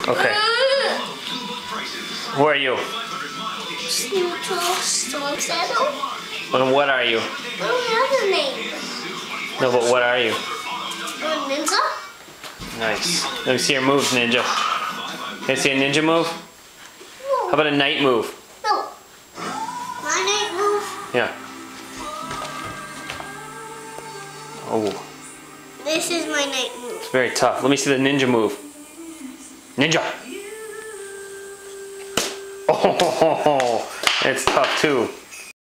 Okay. Who are you? Neutral Storm Shadow. And what are you? I don't have a name. No, but what are you? I'm a ninja? Nice. Let me see your moves, Ninja. Can I see a ninja move? No. How about a night move? No. My night move? Yeah. Oh, This is my night move. it's very tough. Let me see the ninja move. Ninja! Oh, it's tough too.